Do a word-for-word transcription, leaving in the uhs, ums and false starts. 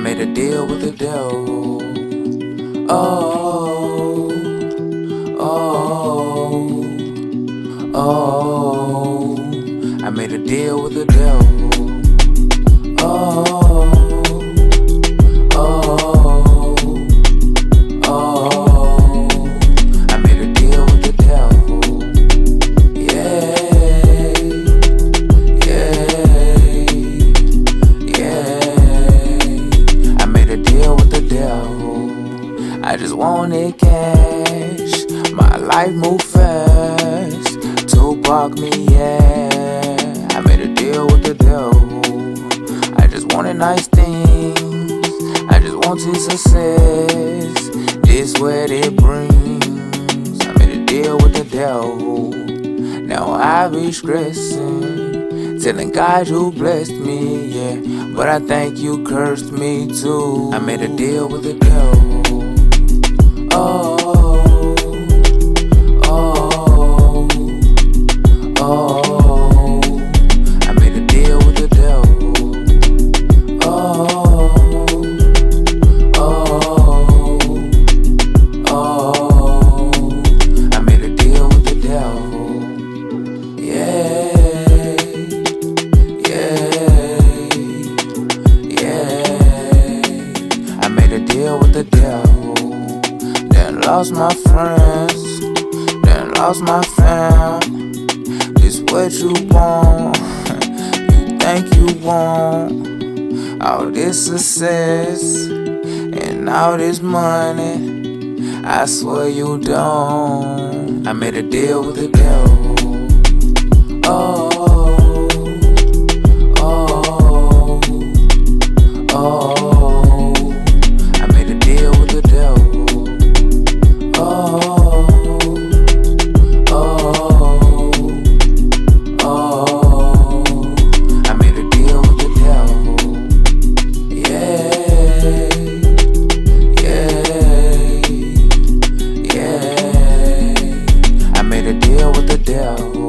made a deal with the devil. Oh, oh, oh, I made a deal with the devil. Oh, oh, oh, I made a deal with the devil. Yeah, yeah, yeah, I made a deal with the devil. I just wanted cash, my life moved fast. Tupac me, yeah, I made a deal with the devil. I just wanted nice things, I just wanted success. This what it brings. I made a deal with the devil. Now I be stressing, telling God you blessed me, yeah, but I think you cursed me too. I made a deal with the devil. Oh, oh, oh, I made a deal with the devil. Oh, oh, oh, I made a deal with the devil. Yeah, yeah, yeah, I made a deal with the devil. Then lost my friends, then lost my fam. This what you want, you think you want. All this success and all this money, I swear you don't. I made a deal with the devil. Oh, oh, oh, I made a deal with the devil. Oh, oh, oh, I made a deal with the devil. Yeah, yeah, yeah, I made a deal with the devil.